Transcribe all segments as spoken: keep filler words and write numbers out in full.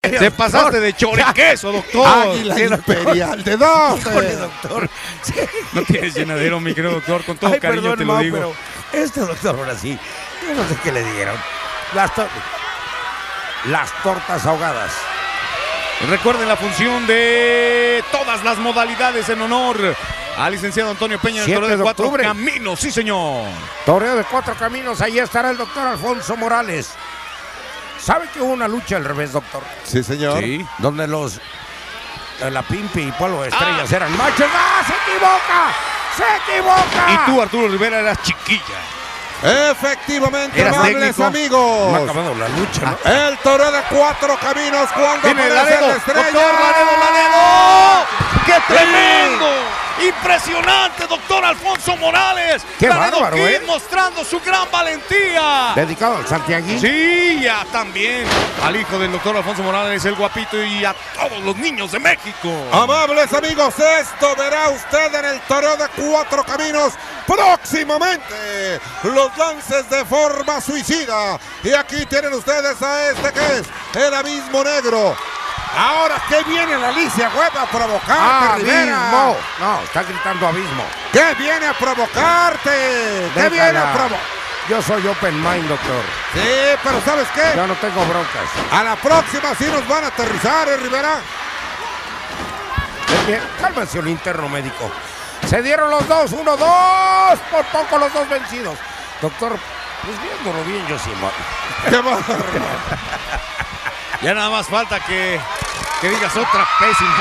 serio? Te doctor? pasaste de choriqueso, doctor. Águila Imperial, ¿de dónde? doctor. Sí. No tienes llenadero, mi querido doctor, con todo Ay, cariño perdón, te lo Mau, digo. pero este doctor ahora sí, yo no sé qué le dieron. Las, to las tortas ahogadas. Recuerden la función de todas las modalidades en honor al licenciado Antonio Peña en el Toreo de Cuatro octubre. Caminos, sí señor. Toreo de Cuatro Caminos, ahí estará el doctor Alfonso Morales. ¿Sabe que hubo una lucha al revés, doctor? Sí, señor. Sí. Donde los eh, la Pimpi y Polvo de Estrellas ah. eran machos. ¡Ah, se equivoca! ¡Se equivoca! Y tú, Arturo Rivera, eras chiquilla. Efectivamente, amables técnico? amigos. No ha acabado la lucha, ¿no? El Toreo de Cuatro Caminos cuando Viene aparece Laredo, la estrella. doctor Laredo, Laredo. ¡Qué tremendo! Impresionante, doctor Alfonso Morales. Qué Laredo bárbaro, Kid ¿eh? mostrando su gran valentía. Dedicado al Santiaguín. Sí, ya también al hijo del doctor Alfonso Morales, el guapito, y a todos los niños de México. Amables amigos, esto verá usted en el Toreo de Cuatro Caminos próximamente. Los lances de forma suicida. Y aquí tienen ustedes a este que es el Abismo Negro. Ahora, ¿qué viene la Alicia Web a provocarte, Rivera? Abismo. No, está gritando abismo. ¿Qué viene a provocarte? ¿Qué Déjala. viene a provocar? Yo soy open mind, doctor. Sí, pero ¿sabes qué? Yo no tengo broncas. A la próxima sí nos van a aterrizar, ¿eh, Rivera? Bien, cálmense el interno médico. Se dieron los dos, uno, dos. Por poco los dos vencidos. Doctor, pues viéndolo bien, yo sí, man. ¡Qué bárbaro! Ya nada más falta que, que digas otra pésima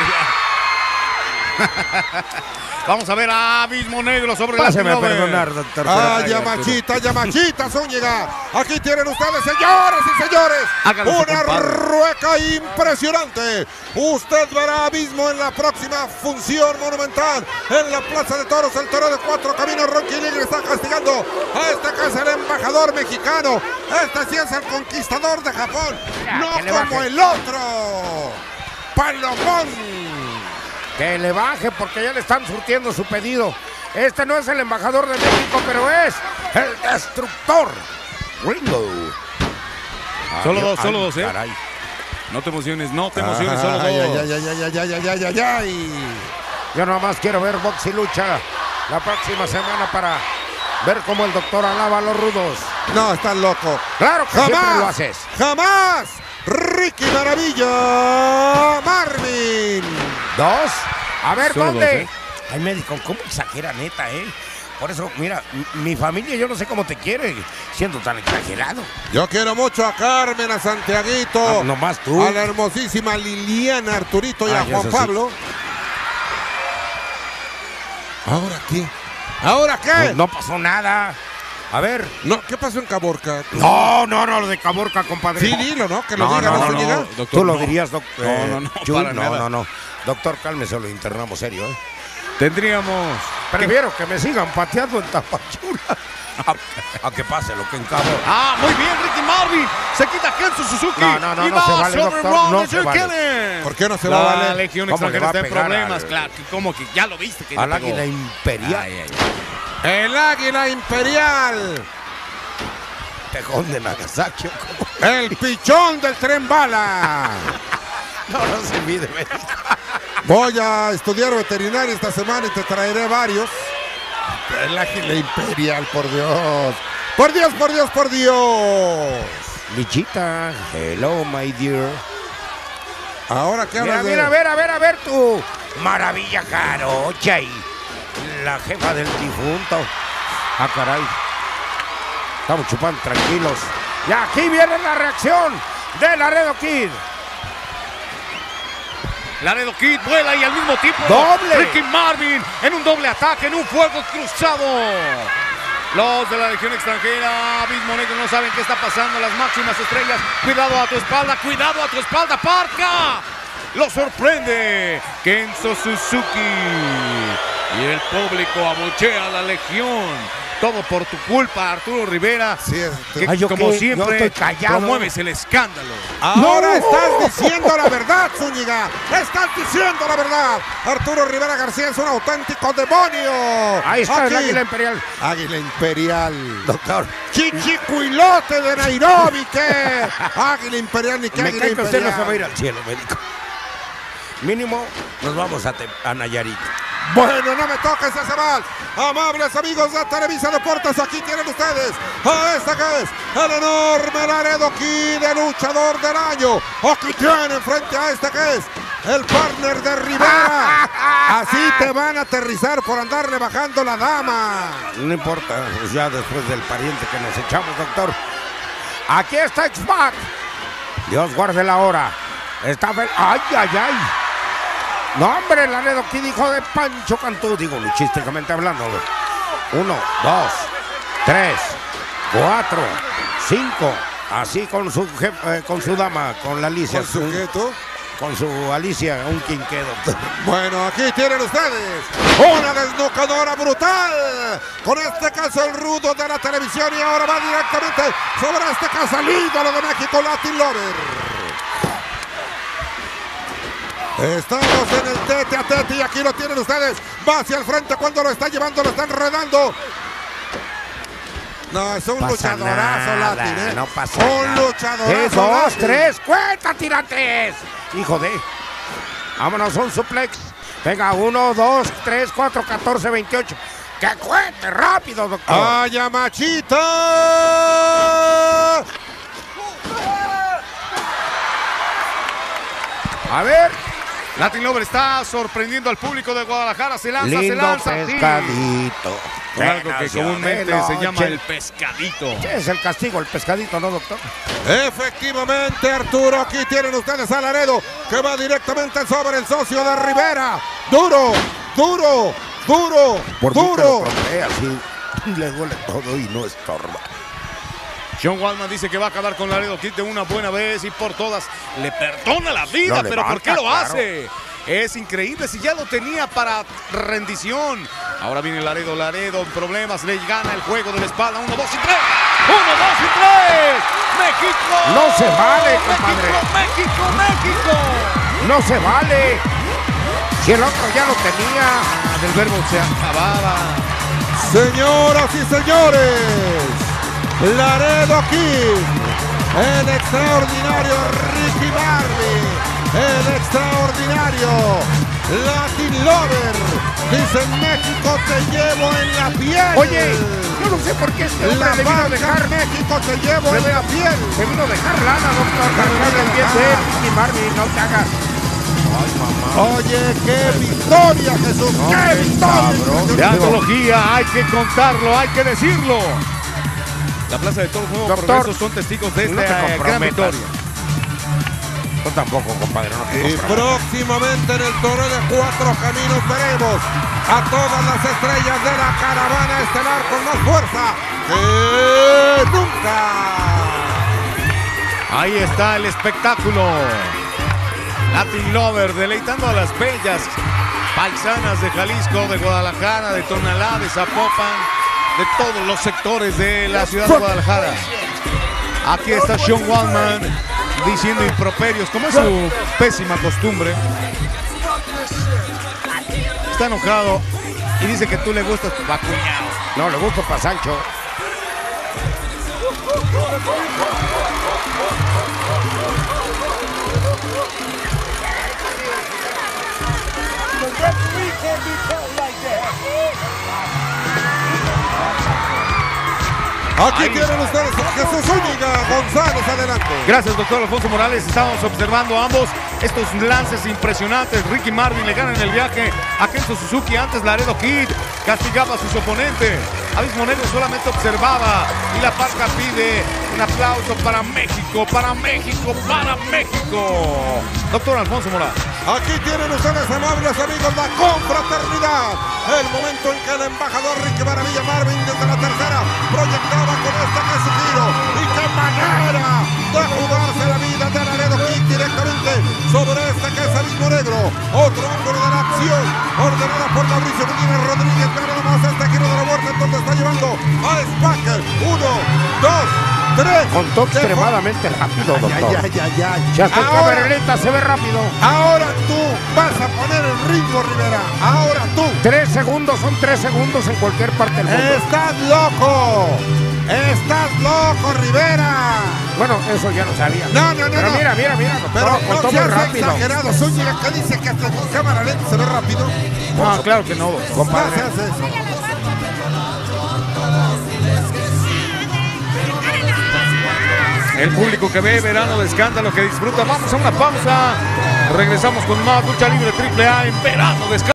barbaridad. Vamos a ver a Abismo Negro sobre la Páseme a perdonar, doctor. ¡Ah, Yamachita, Yamachita, Zúñiga! Aquí tienen ustedes, señoras y señores, Háganlo, una compadre. rueca impresionante. Usted verá Abismo en la próxima función monumental en la Plaza de Toros, el Toreo de Cuatro Caminos. Ronqui Ligre está castigando a este que es el embajador mexicano. Este sí es el conquistador de Japón, Ya, no que le como baje. el otro. Palomón. Que le baje porque ya le están surtiendo su pedido. Este no es el embajador de México, pero es el destructor. Ringo. Solo Adiós. dos, solo Ay, dos, ¿eh? caray. No te emociones, no te emociones, solo dos. Ay, ay, ay, ay, ay, ay, ay, ay, ay, ay. Yo nada más quiero ver box y lucha la próxima semana para ver cómo el doctor alaba a los rudos. No, estás loco. Claro que siempre lo ¡Jamás! haces. ¡Jamás! Ricky Maravilla Marvin. ¿Dos? A ver, Solo ¿dónde? dos, ¿eh? Ay, médico, ¿cómo exagera, neta, eh? Por eso, mira, mi, mi familia yo no sé cómo te quiere siendo tan exagerado. Yo quiero mucho a Carmen, a Santiaguito, Ah, nomás tú. a la hermosísima Liliana, Arturito y Ah, a y Juan eso sí. Pablo. ¿Ahora qué? ¿Ahora qué? Pues no pasó nada. A ver. No, ¿qué pasó en Caborca? No, no, no, lo de Caborca, compadre. Sí, dilo, ¿no? Que lo No, digan no, a su no, llegada. doctor, Tú lo no. dirías, doctor. No, no, no, Chuy, para no, nada. no, no. Doctor, cálmese, lo internamos serio, ¿eh? Tendríamos... Prefiero que me sigan pateando en Tapachula a, a que pase lo que en Caborca. Ah, muy bien, Ricky Marvin. Se quita Kenzo Suzuki. No, no, no, y no va se vale, sobre doctor, Ron no de se Joe vale. Kellen. ¿Por qué no se va a La valer? Legión ¿Cómo le extranjera va a está en pegar problemas, al- claro. que ¿Cómo que ya lo viste? Que Al le pegó? águila imperial. Ay, ay, ay. El Águila Imperial. Tejón de Nagasaki. ¿o cómo? El pichón del tren bala. No, no se mide, médico. Voy a estudiar veterinaria esta semana y te traeré varios. El Águila Imperial, por Dios. Por Dios, por Dios, por Dios. Lichita, hello, my dear. Ahora que Mira, hablas de... mira, a ver, a ver, a ver tu maravilla jarocha y la jefa del difunto. Ah, caray. Estamos chupando tranquilos. Y aquí viene la reacción de Laredo Kid. Laredo Kid vuela y al mismo tiempo ¡Doble! Ricky Marvin en un doble ataque, en un fuego cruzado. Los de la Legión extranjera, Abismo Negro, no saben qué está pasando. Las máximas estrellas, cuidado a tu espalda, cuidado a tu espalda, Parca. Lo sorprende Kenzo Suzuki. Y el público abuchea a la Legión. Todo por tu culpa, Arturo Rivera. Sí, es- que, Ay, ¿yo como qué? siempre, Yo estoy callado. promueves el escándalo. Ahora No. estás diciendo la verdad, Zúñiga. Estás diciendo la verdad. Arturo Rivera García es un auténtico demonio. Ahí está Aquí, el águila imperial. Águila Imperial. Doctor, Chichicuilote de Nairobi, ¿qué? Águila Imperial ni qué me Águila cae que usted Imperial. no se va a ir al cielo, médico. Mínimo, nos vamos a, Te- a Nayarit. Bueno, no me toques ese mal. Amables amigos de Televisa Deportes, aquí tienen ustedes a este que es el enorme Laredo Kid, el luchador del año. Aquí tienen frente a este que es el partner de Rivera. Así te van a aterrizar por andarle bajando la dama. No importa, pues ya después del pariente que nos echamos, doctor. Aquí está X-Pac. Dios guarde la hora. Está fel- ¡Ay, ay, ay! No, hombre, Laredo Kid, hijo de Pancho Cantú. Digo, luchísticamente hablando. Uno, dos, tres, cuatro, cinco. Así con su jefe, eh, con su dama, con la Alicia. ¿Con su qué, tú? Con su Alicia, un quinqué, doctor. Bueno, aquí tienen ustedes una desnucadora brutal. Con este caso el rudo de la televisión y ahora va directamente sobre este caso el ídolo de México, Latin Lover. Estamos en el tete a tete y aquí lo tienen ustedes. Va hacia el frente cuando lo está llevando, lo está enredando. No, es un Pasa luchadorazo, nada, Latin, ¿eh? no pasa un nada. luchadorazo. Es dos, Latin. tres, cuenta, tirantes. Hijo de. Vámonos, un suplex. Venga, uno, dos, tres, cuatro, catorce, veintiocho. ¡Que cuente rápido, doctor! ¡Ay, Machita! A ver. Latin Lover está sorprendiendo al público de Guadalajara. Se lanza, se Lindo lanza. sí. pescadito. Con algo que Nación comúnmente de se llama noche. el pescadito. ¿Qué es el castigo? El pescadito, ¿no, doctor? Efectivamente, Arturo, aquí tienen ustedes a Laredo, que va directamente sobre el socio de Rivera. Duro, duro, duro, Por mí que lo duro. trompe, así le duele todo y no estorba. Sean Waltman dice que va a acabar con Laredo Kid de una buena vez y por todas. Le perdona la vida, Lo pero ¿por levanta, qué lo claro. hace? Es increíble si ya lo tenía para rendición. Ahora viene Laredo, Laredo en problemas, le gana el juego de la espalda. Uno, dos y tres. Uno, dos y tres. México. No se vale, compadre. México, México, México. No se vale. Si el otro ya lo tenía. Del verbo se acababa. Señoras y señores, Laredo Kid, el extraordinario Ricky Barbie, el extraordinario Latin Lover. Dice: México te llevo en la piel. Oye, yo no sé por qué este hombre la le vino a marca dejar. México te llevo en la piel. Se vino a dejar lana, doctor. Para que hable bien de él. Ricky Barbie, no te hagas. Ay, mamá. Oye, qué victoria, Jesús, No, qué qué victoria. cabrón. De antología, hay que contarlo, hay que decirlo. La Plaza de Toros Nuevo Doctor, Progreso son testigos de no te esta eh, gran comprometas. victoria. Tú tampoco, compadre, no te Y comprometas. próximamente en el Toro de Cuatro Caminos veremos a todas las estrellas de la caravana estelar con más fuerza que nunca. Ahí está el espectáculo. Latin Lover deleitando a las bellas paisanas de Jalisco, de Guadalajara, de Tonalá, de Zapopan, de todos los sectores de la ciudad de Guadalajara. Aquí está Sean Waltman diciendo improperios, como es su pésima costumbre. Está enojado y dice que tú le gustas pa' cuñado. No, le gusto para Sancho. Aquí Ahí. tienen ustedes a Jesús Zúñiga González, adelante. Gracias, doctor Alfonso Morales. Estamos observando ambos estos lances impresionantes. Ricky Marvin le gana en el viaje a Kenzo Suzuki. Antes Laredo Kid castigaba a sus oponentes. Abismo Negro solamente observaba. Y la Parca pide un aplauso para México, para México, para México. Doctor Alfonso Morales. Aquí tienen ustedes, amables amigos, la confraternidad. El momento en que el embajador Ricky Maravilla Marvin desde la tercera proyectaba con este que es su giro. Y qué manera de jugarse la vida de Laredo Kid directamente sobre este que es Abismo Negro. Otro ángulo de la acción ordenada por Mauricio Medina Rodríguez. Pero nomás este giro de la muerte en donde está llevando va Spacker. Uno, dos, tres. Contó extremadamente rápido, doctor. Ya, ya, ya, ya. Ya hasta en Ahora- cámara lenta se ve rápido. Ahora tú vas a poner el ritmo, Rivera. Ahora tú. Tres segundos son tres segundos en cualquier parte del mundo. Estás loco. Estás loco, Rivera. Bueno, eso ya lo sabía. No, no, no, Pero no. mira, mira, mira, doctor, Pero contó no muy seas rápido. exagerado. Zúñiga que dice que hasta en cámara lenta se ve rápido. No, claro que no, doctor. No Compadre. se hace eso. El público que ve Verano de Escándalo, que disfruta. Vamos a una pausa. Regresamos con más lucha libre triple A en Verano de Escándalo.